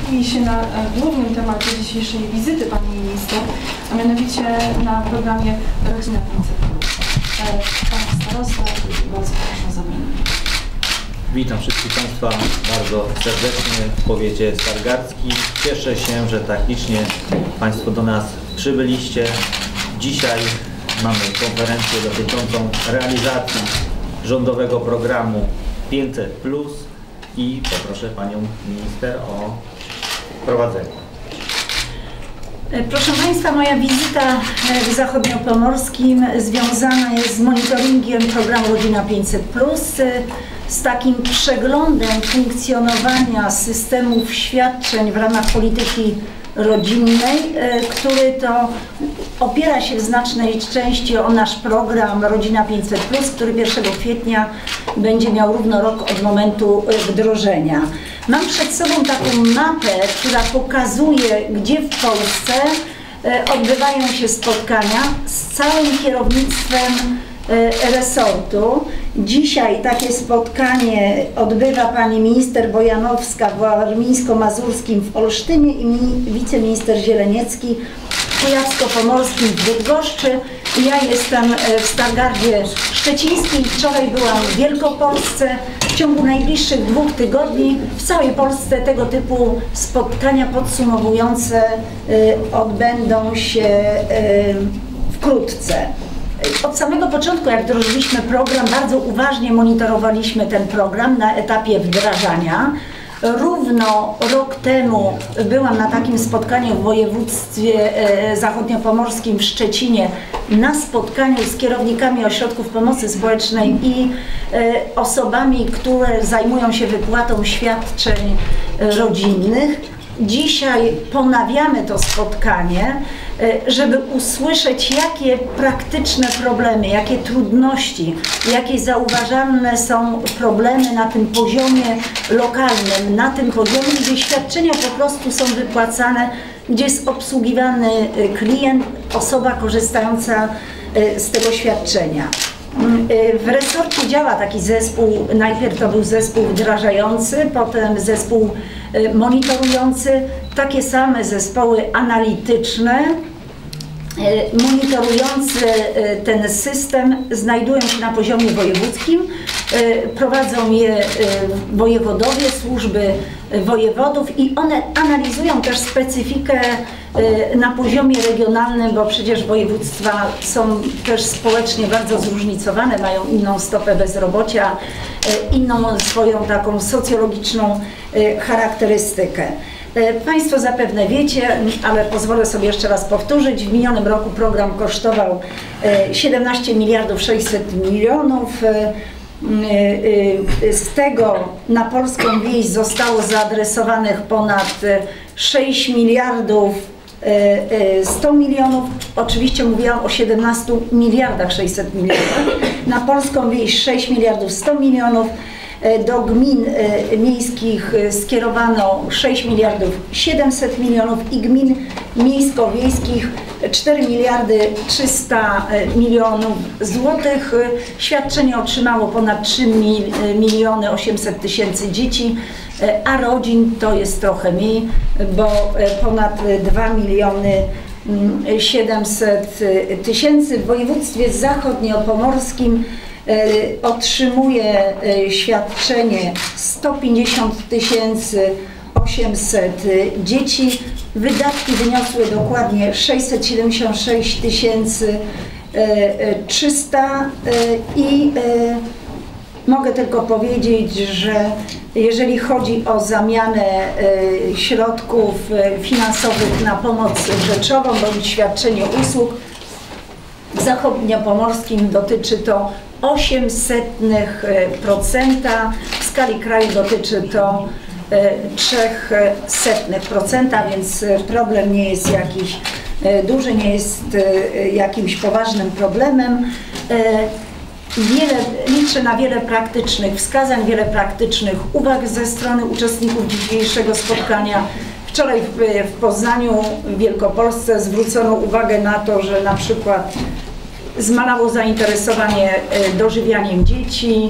skupili się na głównym temacie dzisiejszej wizyty pani minister, a mianowicie na programie Rodzina 500+. Pan starosta, bardzo proszę o zabranie. Witam wszystkich Państwa bardzo serdecznie w powiecie stargardzkim. Cieszę się, że tak licznie Państwo do nas przybyliście. Dzisiaj mamy konferencję dotyczącą realizacji rządowego programu 500+ i poproszę Panią Minister o prowadzenie. Proszę Państwa, moja wizyta w Zachodniopomorskim związana jest z monitoringiem programu Rodzina 500+, z takim przeglądem funkcjonowania systemów świadczeń w ramach polityki rodzinnej, który to opiera się w znacznej części o nasz program Rodzina 500+, który 1 kwietnia będzie miał równo rok od momentu wdrożenia. Mam przed sobą taką mapę, która pokazuje, gdzie w Polsce odbywają się spotkania z całym kierownictwem resortu. Dzisiaj takie spotkanie odbywa pani minister Bojanowska w warmińsko-mazurskim w Olsztynie i wiceminister Zieleniecki w Kujawsko-Pomorskim w Bydgoszczy. Ja jestem w Stargardzie Szczecińskiej. Wczoraj byłam w Wielkopolsce. W ciągu najbliższych 2 tygodni w całej Polsce tego typu spotkania podsumowujące odbędą się wkrótce. Od samego początku, jak wdrożyliśmy program, bardzo uważnie monitorowaliśmy ten program na etapie wdrażania. Równo rok temu byłam na takim spotkaniu w województwie zachodniopomorskim w Szczecinie, na spotkaniu z kierownikami ośrodków pomocy społecznej i osobami, które zajmują się wypłatą świadczeń rodzinnych. Dzisiaj ponawiamy to spotkanie, żeby usłyszeć, jakie praktyczne problemy, jakie trudności, jakie zauważalne są problemy na tym poziomie lokalnym, na tym poziomie, gdzie świadczenia po prostu są wypłacane, gdzie jest obsługiwany klient, osoba korzystająca z tego świadczenia. W resorcie działa taki zespół, najpierw to był zespół wdrażający, potem zespół monitorujący, takie same zespoły analityczne, monitorujące ten system znajdują się na poziomie wojewódzkim, prowadzą je wojewodowie, służby wojewodów i one analizują też specyfikę na poziomie regionalnym, bo przecież województwa są też społecznie bardzo zróżnicowane, mają inną stopę bezrobocia, inną swoją taką socjologiczną charakterystykę. Państwo zapewne wiecie, ale pozwolę sobie jeszcze raz powtórzyć, w minionym roku program kosztował 17 miliardów 600 milionów. Z tego na polską wieś zostało zaadresowanych ponad 6 miliardów 100 milionów, oczywiście mówiłam o 17 miliardach 600 milionów, na polską wieś 6 miliardów 100 milionów, do gmin miejskich skierowano 6 miliardów 700 milionów i gmin miejsko-wiejskich 4 miliardy 300 milionów złotych. Świadczenie otrzymało ponad 3 miliony 800 tysięcy dzieci, a rodzin to jest trochę mniej, bo ponad 2 miliony 700 tysięcy. W województwie zachodniopomorskim otrzymuje świadczenie 150 800 dzieci. Wydatki wyniosły dokładnie 676 300 i mogę tylko powiedzieć, że jeżeli chodzi o zamianę środków finansowych na pomoc rzeczową bądź świadczenie usług, w Zachodniopomorskim dotyczy to 0,08%, w skali kraju dotyczy to 0,03%, więc problem nie jest jakiś duży, nie jest jakimś poważnym problemem. Liczę na wiele praktycznych wskazań, wiele praktycznych uwag ze strony uczestników dzisiejszego spotkania. Wczoraj w Poznaniu, w Wielkopolsce zwrócono uwagę na to, że na przykład zmalało zainteresowanie dożywianiem dzieci,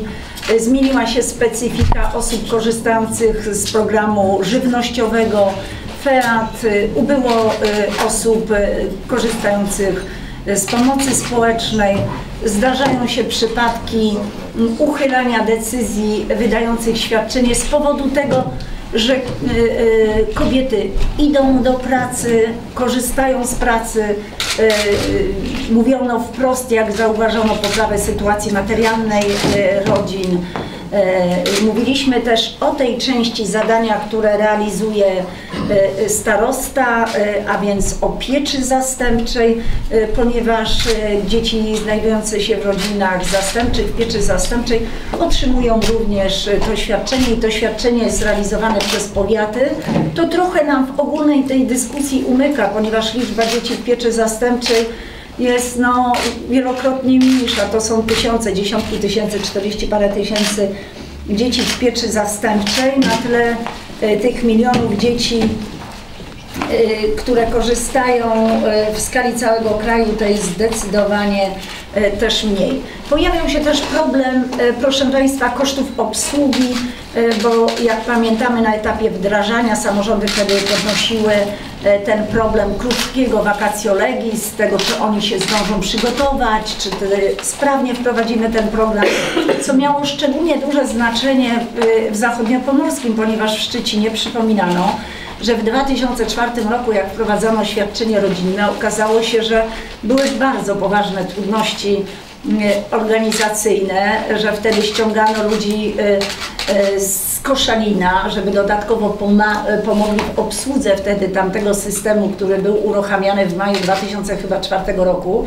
Zmieniła się specyfika osób korzystających z programu żywnościowego FEAT, ubyło osób korzystających z pomocy społecznej. Zdarzają się przypadki uchylania decyzji wydających świadczenie z powodu tego, że kobiety idą do pracy, korzystają z pracy. Mówiono wprost, jak zauważono poprawę sytuacji materialnej rodzin. Mówiliśmy też o tej części zadania, które realizuje starosta, a więc o pieczy zastępczej, ponieważ dzieci znajdujące się w rodzinach zastępczych, w pieczy zastępczej otrzymują również to świadczenie i to świadczenie jest realizowane przez powiaty. To trochę nam w ogólnej tej dyskusji umyka, ponieważ liczba dzieci w pieczy zastępczej jest wielokrotnie mniejsza. To są tysiące, dziesiątki tysięcy, 40 parę tysięcy dzieci w pieczy zastępczej na tle tych milionów dzieci, które korzystają w skali całego kraju, to jest zdecydowanie też mniej. Pojawiał się też problem, proszę Państwa, kosztów obsługi, bo jak pamiętamy na etapie wdrażania samorządy wtedy podnosiły ten problem krótkiego vacatio legis, tego czy oni się zdążą przygotować, czy sprawnie wprowadzimy ten program, co miało szczególnie duże znaczenie w zachodniopomorskim, ponieważ w Szczecinie przypominano, że w 2004 roku, jak wprowadzono świadczenie rodzinne, okazało się, że były bardzo poważne trudności organizacyjne, że wtedy ściągano ludzi z Koszalina, żeby dodatkowo pomogli w obsłudze wtedy tamtego systemu, który był uruchamiany w maju 2004 roku.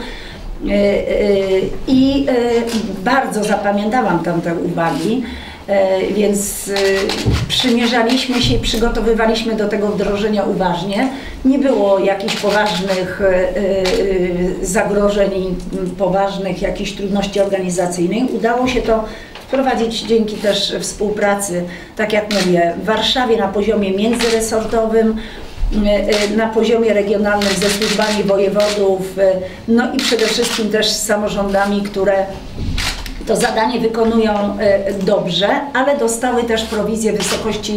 I bardzo zapamiętałam tamte uwagi. Więc przymierzaliśmy się i przygotowywaliśmy do tego wdrożenia uważnie. Nie było jakichś poważnych zagrożeń i poważnych jakichś trudności organizacyjnych. Udało się to wprowadzić dzięki też współpracy, tak jak mówię, w Warszawie na poziomie międzyresortowym, na poziomie regionalnym ze służbami wojewodów, no i przede wszystkim też z samorządami, które to zadanie wykonują dobrze, ale dostały też prowizję w wysokości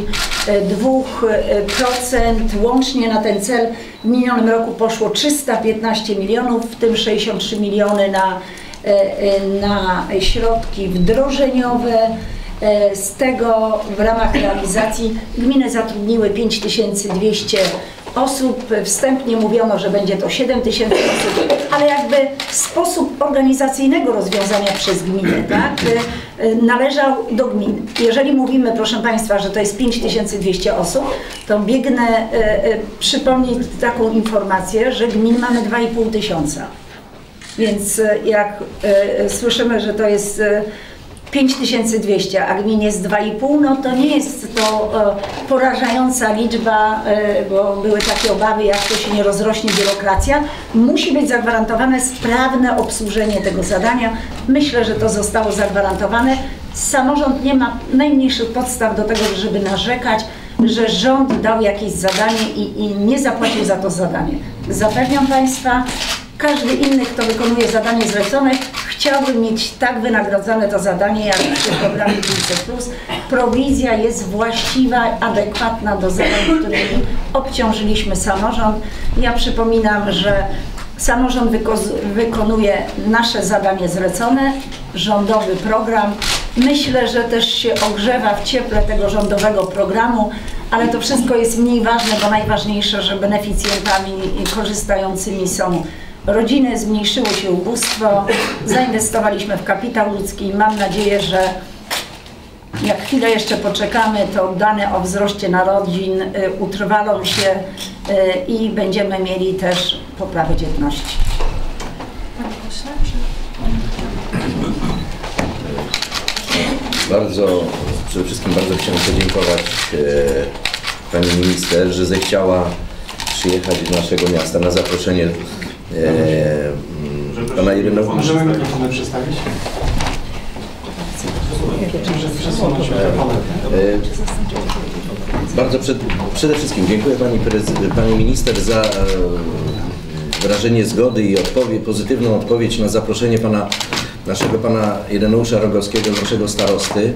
2%. Łącznie na ten cel w minionym roku poszło 315 milionów, w tym 63 miliony na środki wdrożeniowe. Z tego w ramach realizacji gminy zatrudniły 5200 osób. Wstępnie mówiono, że będzie to 7000 osób, ale jakby sposób organizacyjnego rozwiązania przez gminę, tak, należał do gmin. Jeżeli mówimy, proszę Państwa, że to jest 5200 osób, to biegnę przypomnieć taką informację, że gmin mamy 2500. Więc jak słyszymy, że to jest 5200, a gmin jest 2,5, no to nie jest to porażająca liczba, bo były takie obawy, jak to się nie rozrośnie biurokracja. Musi być zagwarantowane sprawne obsłużenie tego zadania. Myślę, że to zostało zagwarantowane. Samorząd nie ma najmniejszych podstaw do tego, żeby narzekać, że rząd dał jakieś zadanie i nie zapłacił za to zadanie. Zapewniam Państwa, każdy inny, kto wykonuje zadanie zlecone, chciałby mieć tak wynagrodzone to zadanie, jak przy programie 500+. Prowizja jest właściwa, adekwatna do zadań, którymi obciążyliśmy samorząd. Ja przypominam, że samorząd wykonuje nasze zadanie zlecone, rządowy program. Myślę, że też się ogrzewa w cieple tego rządowego programu, ale to wszystko jest mniej ważne, bo najważniejsze, że beneficjentami i korzystającymi są rodziny, zmniejszyło się ubóstwo, zainwestowaliśmy w kapitał ludzki. Mam nadzieję, że jak chwilę jeszcze poczekamy, to dane o wzroście narodzin utrwalą się i będziemy mieli też poprawę dzietności. Przede wszystkim bardzo chciałem podziękować pani minister, że zechciała przyjechać do naszego miasta na zaproszenie pana Ireneusa. Możemy mikrofony przedstawić? Przede wszystkim dziękuję pani minister za wyrażenie zgody i pozytywną odpowiedź na zaproszenie pana naszego pana Ireneusza Rogowskiego, naszego starosty.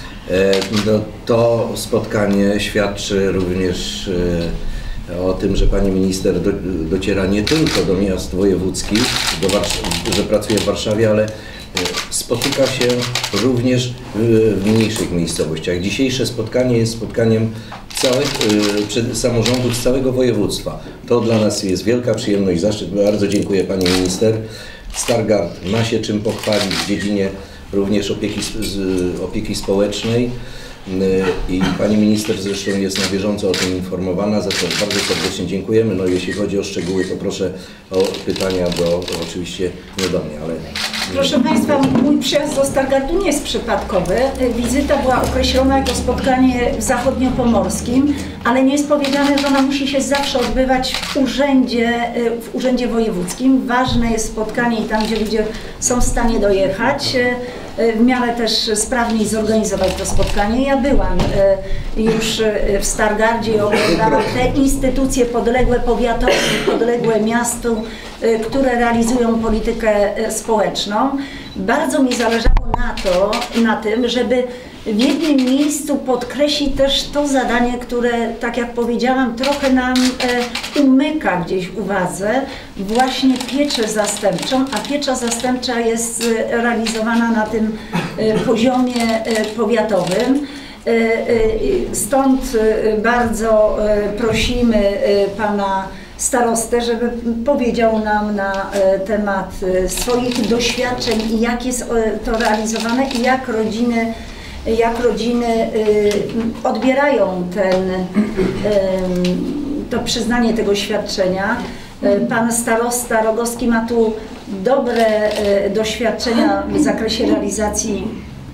To spotkanie świadczy również o tym, że pani minister dociera nie tylko do miast wojewódzkich, że pracuje w Warszawie, ale spotyka się również w mniejszych miejscowościach. Dzisiejsze spotkanie jest spotkaniem samorządów z całego województwa. To dla nas jest wielka przyjemność, zaszczyt. Bardzo dziękuję pani minister. Stargard ma się czym pochwalić w dziedzinie również opieki społecznej i pani minister zresztą jest na bieżąco o tym informowana, za co bardzo serdecznie dziękujemy. No jeśli chodzi o szczegóły, to proszę o pytania oczywiście nie do mnie, ale... Proszę Państwa, mój przyjazd do Stargardu nie jest przypadkowy. Wizyta była określona jako spotkanie w zachodniopomorskim, ale nie jest powiedziane, że ona musi się zawsze odbywać w urzędzie wojewódzkim. Ważne jest spotkanie i tam, gdzie ludzie są w stanie dojechać, w miarę też sprawniej zorganizować to spotkanie. Ja byłam już w Stargardzie i oglądałam te instytucje podległe powiatowi, podległe miastu, które realizują politykę społeczną. Bardzo mi zależało na tym, żeby w jednym miejscu podkreślić też to zadanie, które, tak jak powiedziałam, trochę nam umyka gdzieś w uwadze, właśnie pieczę zastępczą, a piecza zastępcza jest realizowana na tym poziomie powiatowym. Stąd bardzo prosimy pana starostę, żeby powiedział nam na temat swoich doświadczeń i jak jest to realizowane i jak rodziny odbierają to przyznanie tego świadczenia. Pan starosta Rogowski ma tu dobre doświadczenia w zakresie realizacji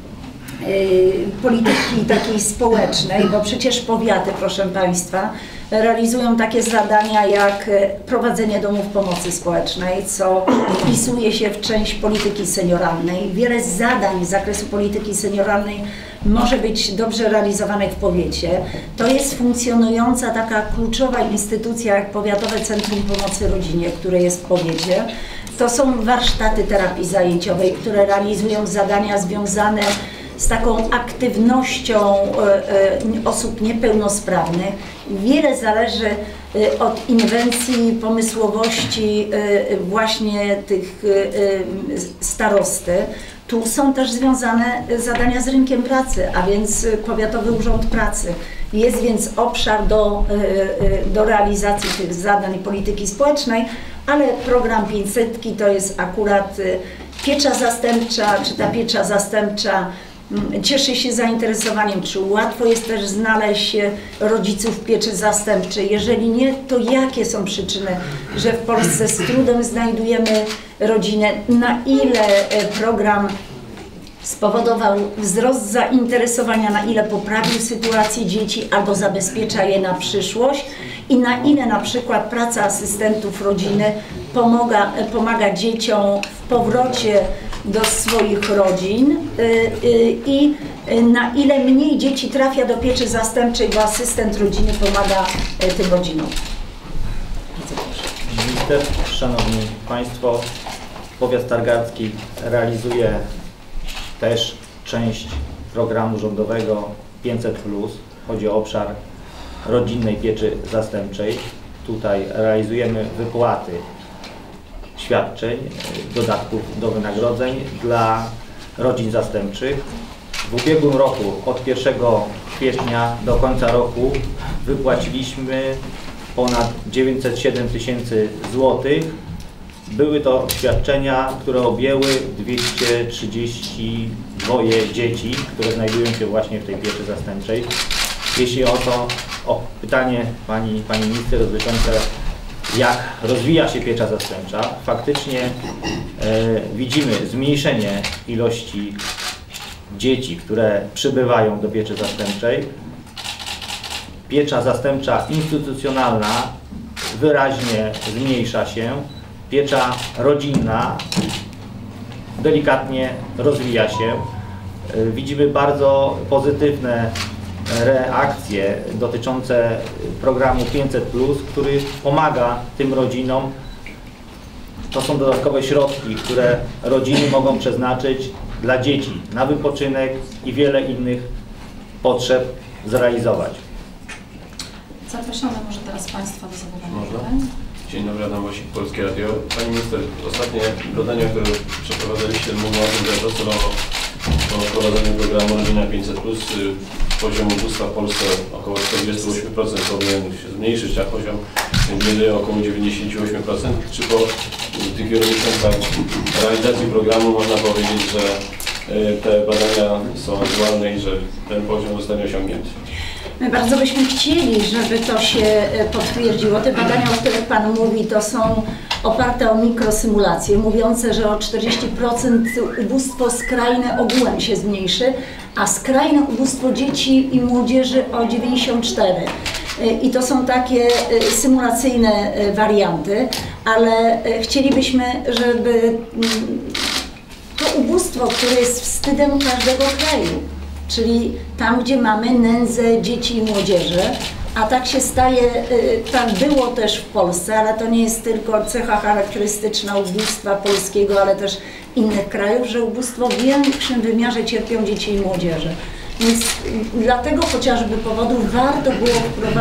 polityki takiej społecznej, bo przecież powiaty, proszę Państwa, realizują takie zadania jak prowadzenie domów pomocy społecznej, co wpisuje się w część polityki senioralnej. Wiele zadań z zakresu polityki senioralnej może być dobrze realizowanych w powiecie. To jest funkcjonująca taka kluczowa instytucja jak Powiatowe Centrum Pomocy Rodzinie, które jest w powiecie. To są warsztaty terapii zajęciowej, które realizują zadania związane z taką aktywnością osób niepełnosprawnych. Wiele zależy od inwencji, pomysłowości właśnie tych starosty. Tu są też związane zadania z rynkiem pracy, a więc Powiatowy Urząd Pracy. Jest więc obszar do realizacji tych zadań polityki społecznej, ale program 500 to jest akurat piecza zastępcza, czy ta piecza zastępcza cieszy się zainteresowaniem, czy łatwo jest też znaleźć rodziców w pieczy zastępczej. Jeżeli nie, to jakie są przyczyny, że w Polsce z trudem znajdujemy rodzinę, na ile program spowodował wzrost zainteresowania, na ile poprawił sytuację dzieci albo zabezpiecza je na przyszłość i na ile na przykład praca asystentów rodziny pomaga dzieciom w powrocie do swoich rodzin i na ile mniej dzieci trafia do pieczy zastępczej, bo asystent rodziny pomaga tym rodzinom. Minister, szanowni Państwo, powiat stargardzki realizuje też część programu rządowego 500+. Chodzi o obszar rodzinnej pieczy zastępczej. Tutaj realizujemy wypłaty świadczeń, dodatków do wynagrodzeń dla rodzin zastępczych. W ubiegłym roku od 1 kwietnia do końca roku wypłaciliśmy ponad 907 tysięcy złotych. Były to świadczenia, które objęły 232 dzieci, które znajdują się właśnie w tej pieczy zastępczej. Jeśli o pytanie pani minister dotyczące, jak rozwija się piecza zastępcza, faktycznie widzimy zmniejszenie ilości dzieci, które przybywają do pieczy zastępczej. Piecza zastępcza instytucjonalna wyraźnie zmniejsza się. Piecza rodzinna delikatnie rozwija się. Widzimy bardzo pozytywne reakcje dotyczące programu 500+, który pomaga tym rodzinom to są dodatkowe środki, które rodziny mogą przeznaczyć dla dzieci na wypoczynek i wiele innych potrzeb zrealizować. Zapraszamy może teraz Państwa do zadawania Można? pytań. Dzień dobry, Adam Wosik, Polskie Radio. Pani Minister, ostatnie badania, które przeprowadzaliście, mówią o tym, że docelowo po wprowadzeniu programu Rodzina 500+, poziom ubóstwa w Polsce około 48% powinien się zmniejszyć, a poziom biedy około 98%. Czy po tych wielu miesiącach realizacji programu można powiedzieć, że te badania są aktualne i że ten poziom zostanie osiągnięty? My bardzo byśmy chcieli, żeby to się potwierdziło. Te badania, o których Pan mówi, to są oparte o mikrosymulacje, mówiące, że o 40% ubóstwo skrajne ogółem się zmniejszy, a skrajne ubóstwo dzieci i młodzieży o 94%. I to są takie symulacyjne warianty, ale chcielibyśmy, żeby to ubóstwo, które jest wstydem każdego kraju, czyli tam, gdzie mamy nędzę dzieci i młodzieży, a tak się staje, tak było też w Polsce, ale to nie jest tylko cecha charakterystyczna ubóstwa polskiego, ale też innych krajów, że ubóstwo w większym wymiarze cierpią dzieci i młodzieży. Więc dlatego chociażby powodów warto było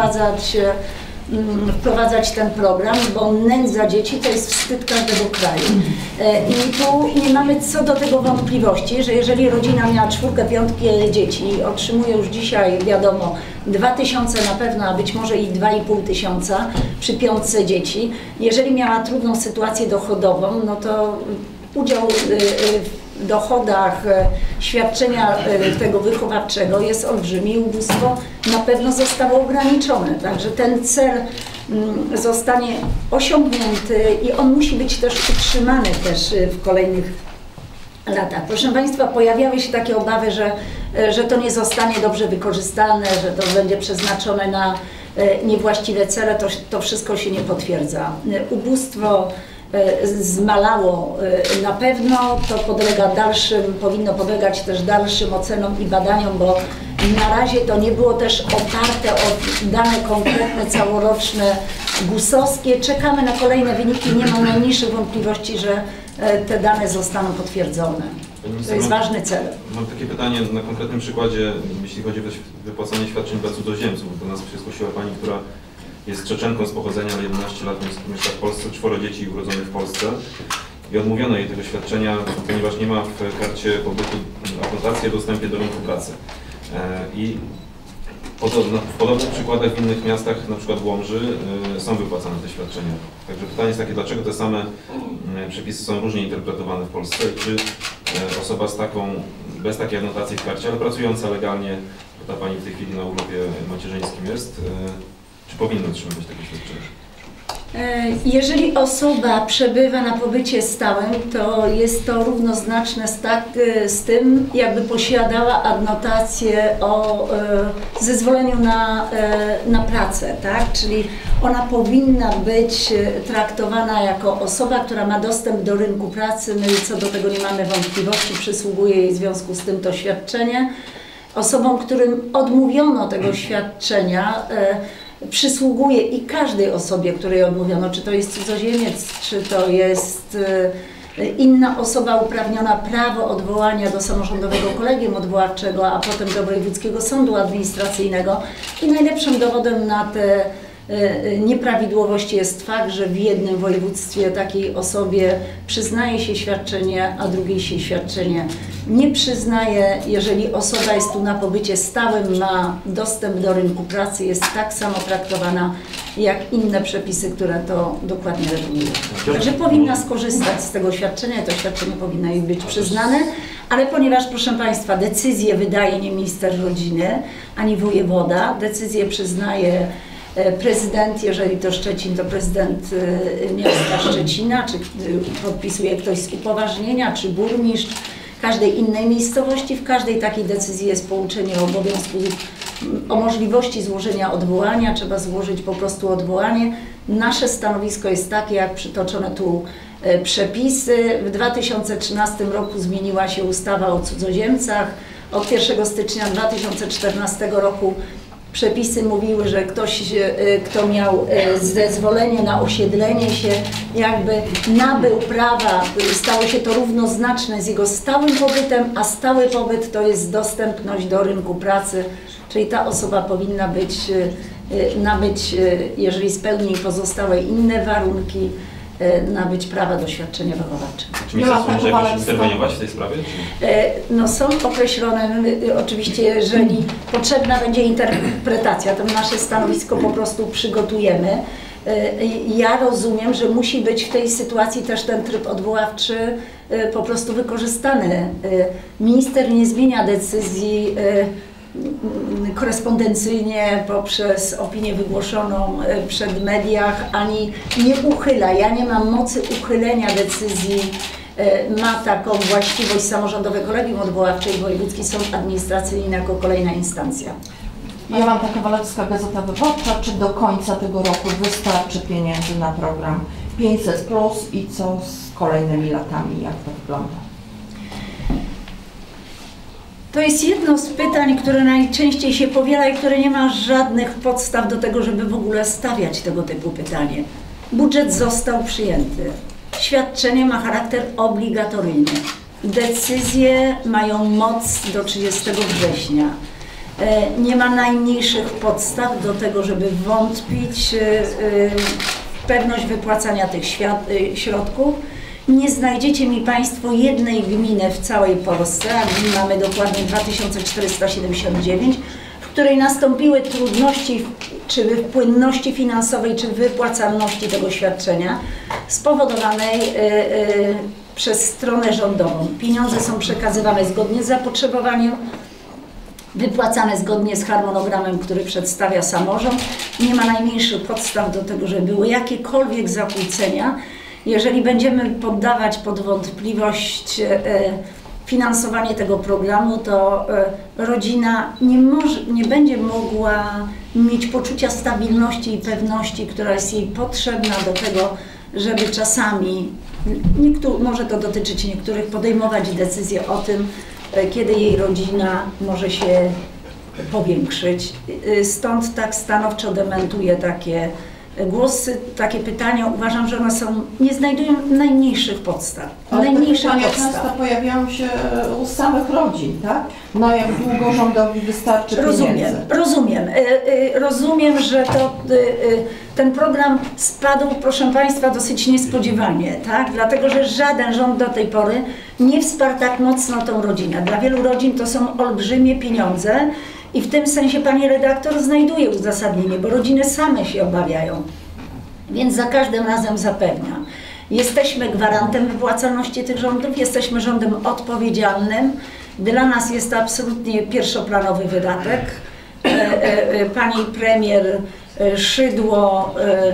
wprowadzać ten program, bo nędza dzieci to jest wstyd każdego kraju. I tu nie mamy co do tego wątpliwości, że jeżeli rodzina miała 4-5 dzieci, otrzymuje już dzisiaj, wiadomo, 2000 na pewno, a być może i 2500 przy 5 dzieci. Jeżeli miała trudną sytuację dochodową, no to udział w dochodach świadczenia tego wychowawczego jest olbrzymi i ubóstwo na pewno zostało ograniczone. Także ten cel zostanie osiągnięty i on musi być też utrzymany też w kolejnych latach. Proszę Państwa, pojawiały się takie obawy, że to nie zostanie dobrze wykorzystane, że to będzie przeznaczone na niewłaściwe cele. To wszystko się nie potwierdza. Ubóstwo zmalało na pewno, to powinno podlegać też dalszym ocenom i badaniom, bo na razie to nie było też oparte o dane konkretne, całoroczne, GUS-owskie. Czekamy na kolejne wyniki, nie mam najmniejszych wątpliwości, że te dane zostaną potwierdzone. To jest ważny cel. Mam takie pytanie na konkretnym przykładzie, jeśli chodzi o wypłacanie świadczeń dla cudzoziemców. Do nas się zgłosiła pani, która jest Czeczenką z pochodzenia, ale 11 lat mieszka w Polsce, 4 dzieci urodzonych w Polsce i odmówiono jej tego świadczenia, ponieważ nie ma w karcie pobytu anotacji o dostępie do rynku pracy. I w podobnych przykładach w innych miastach, na przykład w Łomży, są wypłacane te świadczenia. Także pytanie jest takie, dlaczego te same przepisy są różnie interpretowane w Polsce i czy osoba bez takiej anotacji w karcie, ale pracująca legalnie, bo ta pani w tej chwili na urlopie macierzyńskim jest, czy powinno otrzymywać takie świadczenie? Jeżeli osoba przebywa na pobycie stałym, to jest to równoznaczne z tym, jakby posiadała adnotację o zezwoleniu na pracę, tak? Czyli ona powinna być traktowana jako osoba, która ma dostęp do rynku pracy. My co do tego nie mamy wątpliwości, przysługuje jej w związku z tym to świadczenie. Osobom, którym odmówiono tego świadczenia, przysługuje i każdej osobie, której odmówiono, czy to jest cudzoziemiec, czy to jest inna osoba uprawniona, prawo odwołania do samorządowego kolegium odwoławczego, a potem do wojewódzkiego sądu administracyjnego. I najlepszym dowodem na te nieprawidłowości jest fakt, że w jednym województwie takiej osobie przyznaje się świadczenie, a drugiej się świadczenie nie przyznaje. Jeżeli osoba jest tu na pobycie stałym, ma dostęp do rynku pracy, jest tak samo traktowana jak inne przepisy, które to dokładnie regulują. Także powinna skorzystać z tego świadczenia i to świadczenie powinno jej być przyznane, ale ponieważ, proszę Państwa, decyzję wydaje nie minister rodziny, ani wojewoda, decyzję przyznaje prezydent, jeżeli to Szczecin, to prezydent miasta Szczecina, czy podpisuje ktoś z upoważnienia, czy burmistrz każdej innej miejscowości. W każdej takiej decyzji jest pouczenie o obowiązku, o możliwości złożenia odwołania, trzeba złożyć po prostu odwołanie. Nasze stanowisko jest takie, jak przytoczone tu przepisy. W 2013 roku zmieniła się ustawa o cudzoziemcach. Od 1 stycznia 2014 roku przepisy mówiły, że ktoś, kto miał zezwolenie na osiedlenie się, jakby nabył prawa, stało się to równoznaczne z jego stałym pobytem, a stały pobyt to jest dostępność do rynku pracy, czyli ta osoba powinna nabyć, jeżeli spełni pozostałe inne warunki, nabyć prawa do świadczenia wychowawczego. Czy ministerstwo może jakoś interweniować w tej sprawie? No są określone, oczywiście jeżeli potrzebna będzie interpretacja, to nasze stanowisko po prostu przygotujemy. Ja rozumiem, że musi być w tej sytuacji też ten tryb odwoławczy po prostu wykorzystany. Minister nie zmienia decyzji korespondencyjnie poprzez opinię wygłoszoną przed mediach, ani nie uchyla. Ja nie mam mocy uchylenia decyzji. Ma taką właściwość Samorządowe Kolegium Odwoławcze i Wojewódzki Sąd Administracyjny jako kolejna instancja. Joanna Kowalewska, Gazeta Wyborcza. Czy do końca tego roku wystarczy pieniędzy na program 500+ i co z kolejnymi latami? Jak to wygląda? To jest jedno z pytań, które najczęściej się powiela i które nie ma żadnych podstaw do tego, żeby w ogóle stawiać tego typu pytanie. Budżet został przyjęty. Świadczenie ma charakter obligatoryjny. Decyzje mają moc do 30 września. Nie ma najmniejszych podstaw do tego, żeby wątpić w pewność wypłacania tych środków. Nie znajdziecie mi Państwo jednej gminy w całej Polsce, a gmin mamy dokładnie 2479, w której nastąpiły trudności czy w płynności finansowej, czy w wypłacalności tego świadczenia spowodowanej przez stronę rządową. Pieniądze są przekazywane zgodnie z zapotrzebowaniem, wypłacane zgodnie z harmonogramem, który przedstawia samorząd. Nie ma najmniejszych podstaw do tego, żeby były jakiekolwiek zakłócenia. Jeżeli będziemy poddawać pod wątpliwość finansowanie tego programu, to rodzina nie będzie mogła mieć poczucia stabilności i pewności, która jest jej potrzebna do tego, żeby czasami, może to dotyczyć niektórych, podejmować decyzje o tym, kiedy jej rodzina może się powiększyć. Stąd tak stanowczo dementuję takie głosy, takie pytania. Uważam, że one nie znajdują najmniejszych podstaw. Najmniejsze pytania często pojawiają się u samych rodzin, tak? No jak długo rządowi wystarczy pieniędzy? Rozumiem, że ten program spadł, proszę Państwa, dosyć niespodziewanie, tak? Dlatego, że żaden rząd do tej pory nie wsparł tak mocno tą rodzinę. Dla wielu rodzin to są olbrzymie pieniądze. I w tym sensie pani redaktor znajduje uzasadnienie, bo rodziny same się obawiają. Więc za każdym razem zapewniam. Jesteśmy gwarantem wypłacalności tych rządów, jesteśmy rządem odpowiedzialnym. Dla nas jest to absolutnie pierwszoplanowy wydatek. Pani premier Szydło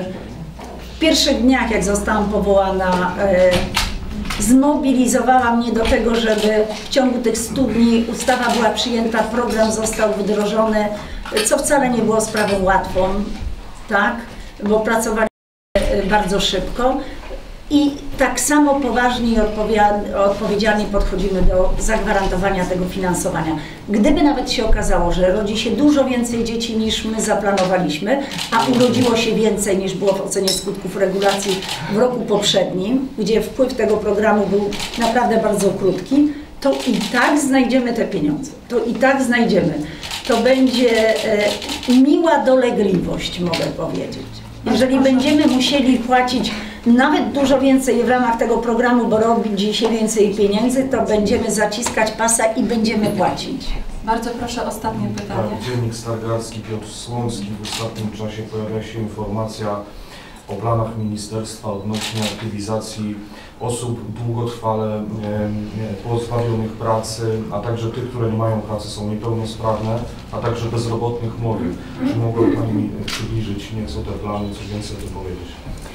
w pierwszych dniach, jak zostałam powołana, zmobilizowała mnie do tego, żeby w ciągu tych 100 dni ustawa była przyjęta, program został wdrożony, co wcale nie było sprawą łatwą, tak? Bo pracowaliśmy bardzo szybko i tak samo poważnie i odpowiedzialnie podchodzimy do zagwarantowania tego finansowania. Gdyby nawet się okazało, że rodzi się dużo więcej dzieci niż my zaplanowaliśmy, a urodziło się więcej niż było w ocenie skutków regulacji w roku poprzednim, gdzie wpływ tego programu był naprawdę bardzo krótki, to i tak znajdziemy te pieniądze. To będzie miła dolegliwość, mogę powiedzieć. Jeżeli będziemy musieli płacić nawet dużo więcej w ramach tego programu, bo robi się więcej pieniędzy, to będziemy zaciskać pasa i będziemy płacić. Bardzo proszę, ostatnie pytanie. Dziennik Stargardzki, Piotr Słomski. W ostatnim czasie pojawia się informacja o planach ministerstwa odnośnie aktywizacji osób długotrwale pozbawionych pracy, a także tych, które nie mają pracy, są niepełnosprawne, a także bezrobotnych młodych. Czy mogłaby Pani przybliżyć nieco te plany, coś więcej o tym powiedzieć?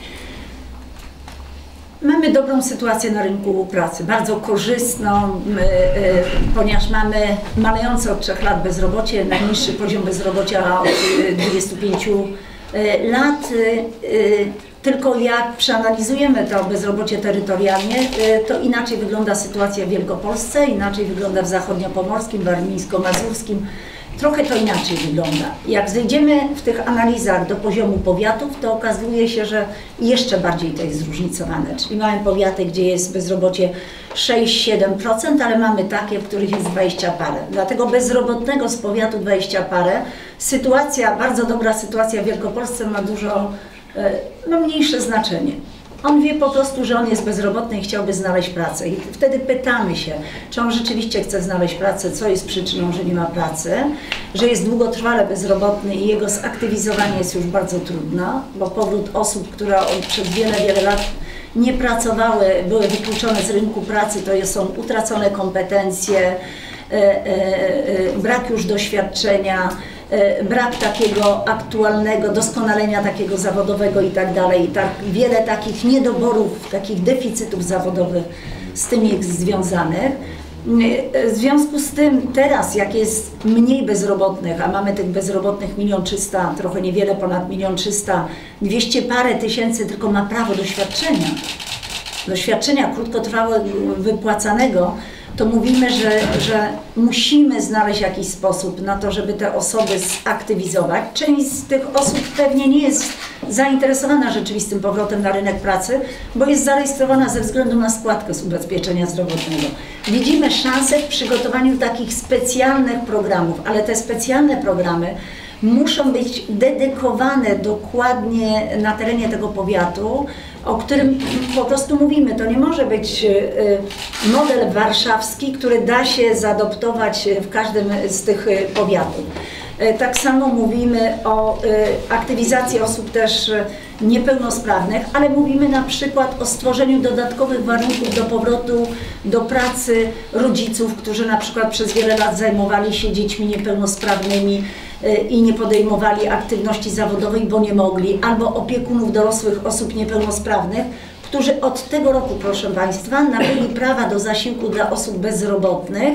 Mamy dobrą sytuację na rynku pracy, bardzo korzystną, ponieważ mamy malejące od 3 lat bezrobocie, najniższy poziom bezrobocia od 25 lat. Tylko jak przeanalizujemy to bezrobocie terytorialnie, to inaczej wygląda sytuacja w Wielkopolsce, inaczej wygląda w zachodniopomorskim, warmińsko-mazurskim, trochę to inaczej wygląda. Jak zejdziemy w tych analizach do poziomu powiatów, to okazuje się, że jeszcze bardziej to jest zróżnicowane. Czyli mamy powiaty, gdzie jest bezrobocie 6-7%, ale mamy takie, w których jest 20 parę. Dlatego bezrobotnego z powiatu 20 parę. Sytuacja, bardzo dobra sytuacja w Wielkopolsce ma dużo mniejsze znaczenie. On wie po prostu, że on jest bezrobotny i chciałby znaleźć pracę. I wtedy pytamy się, czy on rzeczywiście chce znaleźć pracę, co jest przyczyną, że nie ma pracy, że jest długotrwale bezrobotny i jego zaktywizowanie jest już bardzo trudne, bo powrót osób, które przez wiele lat nie pracowały, były wykluczone z rynku pracy, to są utracone kompetencje, brak już doświadczenia, brak takiego aktualnego doskonalenia takiego zawodowego i tak dalej. Tak wiele takich niedoborów, takich deficytów zawodowych z tym jest związanych. W związku z tym teraz, jak jest mniej bezrobotnych, a mamy tych bezrobotnych 1 300 000, trochę niewiele ponad 1 300 000, 200 parę tysięcy tylko ma prawo doświadczenia krótkotrwałego wypłacanego, to mówimy, że musimy znaleźć jakiś sposób na to, żeby te osoby zaktywizować. Część z tych osób pewnie nie jest zainteresowana rzeczywistym powrotem na rynek pracy, bo jest zarejestrowana ze względu na składkę z ubezpieczenia zdrowotnego. Widzimy szansę w przygotowaniu takich specjalnych programów, ale te specjalne programy muszą być dedykowane dokładnie na terenie tego powiatu, o którym po prostu mówimy. To nie może być model warszawski, który da się zaadoptować w każdym z tych powiatów. Tak samo mówimy o aktywizacji osób też niepełnosprawnych, ale mówimy na przykład o stworzeniu dodatkowych warunków do powrotu do pracy rodziców, którzy na przykład przez wiele lat zajmowali się dziećmi niepełnosprawnymi i nie podejmowali aktywności zawodowej, bo nie mogli, albo opiekunów dorosłych osób niepełnosprawnych, którzy od tego roku, proszę Państwa, nabyli prawa do zasiłku dla osób bezrobotnych,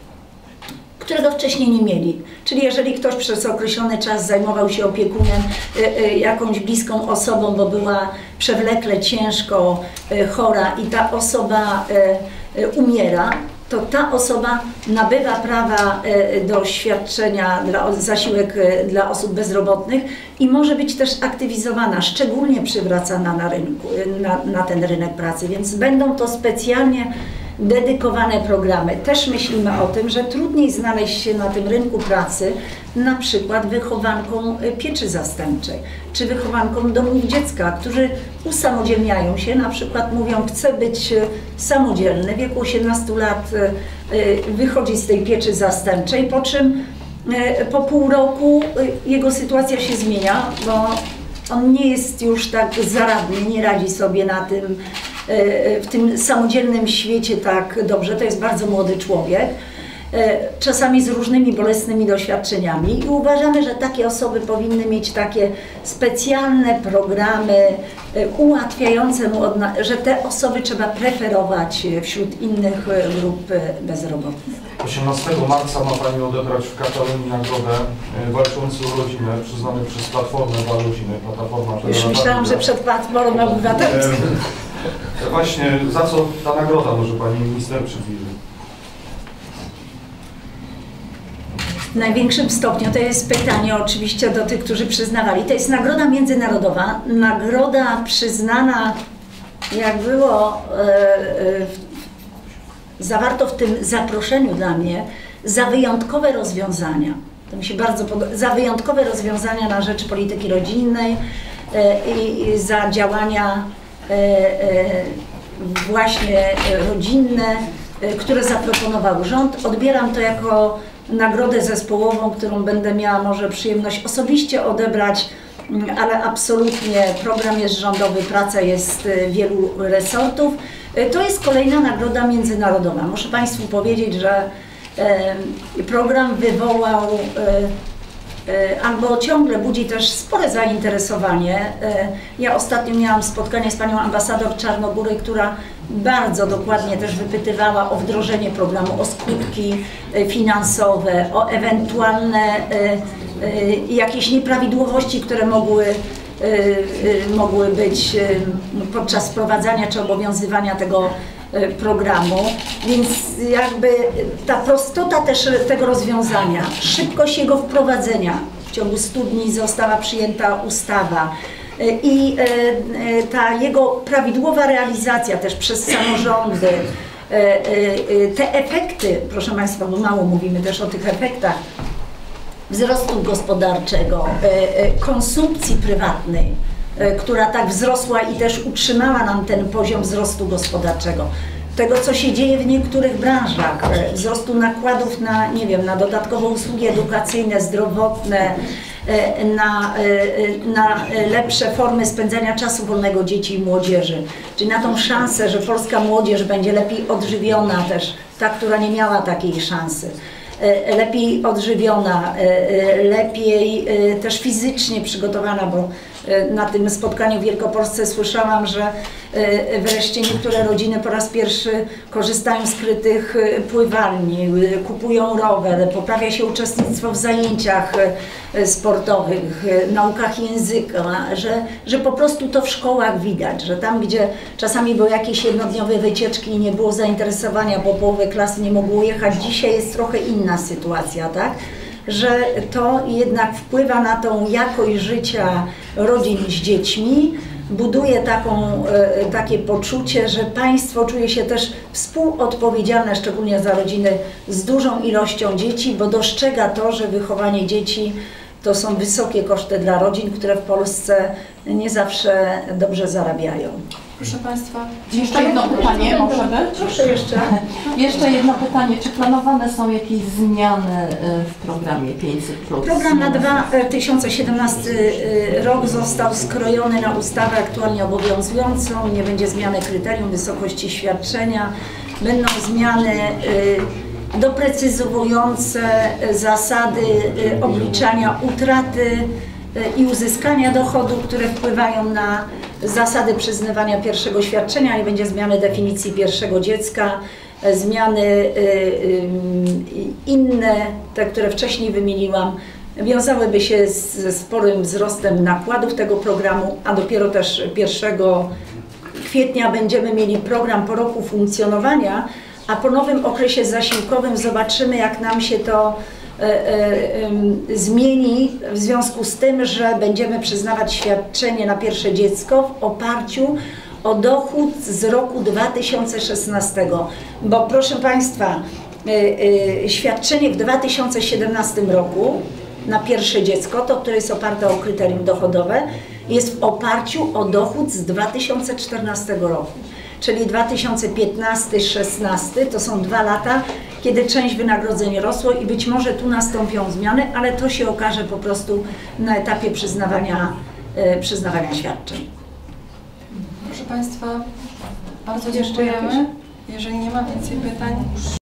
którego wcześniej nie mieli. Czyli jeżeli ktoś przez określony czas zajmował się opiekunem jakąś bliską osobą, bo była przewlekle ciężko chora i ta osoba umiera, to ta osoba nabywa prawa do świadczenia, zasiłek dla osób bezrobotnych i może być też aktywizowana, szczególnie przywracana na rynku, na ten rynek pracy, więc będą to specjalnie dedykowane programy. Też myślimy o tym, że trudniej znaleźć się na tym rynku pracy na przykład wychowankom pieczy zastępczej, czy wychowankom domów dziecka, którzy usamodzielniają się, na przykład mówią, chcę być samodzielny, w wieku 18 lat wychodzi z tej pieczy zastępczej, po czym po pół roku jego sytuacja się zmienia, bo on nie jest już tak zaradny, nie radzi sobie na tym, w tym samodzielnym świecie tak dobrze, to jest bardzo młody człowiek, czasami z różnymi bolesnymi doświadczeniami i uważamy, że takie osoby powinny mieć takie specjalne programy ułatwiające mu, że te osoby trzeba preferować wśród innych grup bezrobotnych. 18 marca ma Pani odebrać w Katalonii nagrodę Walczący o rodzinę, przyznaną przez Platformę dla Rodziny. Już myślałam, że przed Platformą Obywatelską. Właśnie, za co ta nagroda, może Pani Minister przybliży? W największym stopniu to jest pytanie oczywiście do tych, którzy przyznawali. To jest nagroda międzynarodowa, nagroda przyznana, jak było zawarto w tym zaproszeniu dla mnie, za wyjątkowe rozwiązania. To mi się bardzo podoba. Za wyjątkowe rozwiązania na rzecz polityki rodzinnej i za działania właśnie rodzinne, które zaproponował rząd. Odbieram to jako nagrodę zespołową, którą będę miała może przyjemność osobiście odebrać, ale absolutnie program jest rządowy, praca jest wielu resortów. To jest kolejna nagroda międzynarodowa. Muszę Państwu powiedzieć, że program wywołał albo ciągle budzi też spore zainteresowanie. Ja ostatnio miałam spotkanie z panią ambasador Czarnogóry, która bardzo dokładnie też wypytywała o wdrożenie programu, o skutki finansowe, o ewentualne jakieś nieprawidłowości, które mogły być podczas wprowadzania czy obowiązywania tego programu, więc jakby ta prostota też tego rozwiązania, szybkość jego wprowadzenia, w ciągu 100 dni została przyjęta ustawa i ta jego prawidłowa realizacja też przez samorządy, te efekty, proszę Państwa, bo mało mówimy też o tych efektach, wzrostu gospodarczego, konsumpcji prywatnej, która tak wzrosła i też utrzymała nam ten poziom wzrostu gospodarczego. Tego, co się dzieje w niektórych branżach, wzrostu nakładów na, nie wiem, na dodatkowe usługi edukacyjne, zdrowotne, na lepsze formy spędzania czasu wolnego dzieci i młodzieży. Czyli na tą szansę, że polska młodzież będzie lepiej odżywiona też, ta, która nie miała takiej szansy. Lepiej odżywiona, lepiej też fizycznie przygotowana, bo na tym spotkaniu w Wielkopolsce słyszałam, że wreszcie niektóre rodziny po raz pierwszy korzystają z krytych pływalni, kupują rower, poprawia się uczestnictwo w zajęciach sportowych, naukach języka, że po prostu to w szkołach widać, że tam, gdzie czasami były jakieś jednodniowe wycieczki i nie było zainteresowania, bo połowę klasy nie mogło jechać, dzisiaj jest trochę inna sytuacja, tak? Że to jednak wpływa na tą jakość życia rodzin z dziećmi, buduje takie poczucie, że państwo czuje się też współodpowiedzialne, szczególnie za rodziny z dużą ilością dzieci, bo dostrzega to, że wychowanie dzieci to są wysokie koszty dla rodzin, które w Polsce nie zawsze dobrze zarabiają. Proszę Państwa. Jeszcze jedno pytanie, może być? Proszę jeszcze. Jeszcze jedno pytanie. Czy planowane są jakieś zmiany w programie 500+? Program na 2017 rok został skrojony na ustawę aktualnie obowiązującą. Nie będzie zmiany kryterium wysokości świadczenia. Będą zmiany doprecyzowujące zasady obliczania utraty i uzyskania dochodu, które wpływają na zasady przyznawania pierwszego świadczenia. Nie będzie zmiany definicji pierwszego dziecka, zmiany inne, te, które wcześniej wymieniłam, wiązałyby się ze sporym wzrostem nakładów tego programu, a dopiero też 1 kwietnia będziemy mieli program po roku funkcjonowania, a po nowym okresie zasiłkowym zobaczymy, jak nam się to zmieni w związku z tym, że będziemy przyznawać świadczenie na pierwsze dziecko w oparciu o dochód z roku 2016. Bo proszę Państwa, świadczenie w 2017 roku na pierwsze dziecko, to które jest oparte o kryterium dochodowe, jest w oparciu o dochód z 2014 roku. Czyli 2015-16 to są 2 lata, kiedy część wynagrodzeń rosło i być może tu nastąpią zmiany, ale to się okaże po prostu na etapie przyznawania świadczeń. Proszę Państwa, bardzo dziękujemy. Jeżeli nie ma więcej pytań.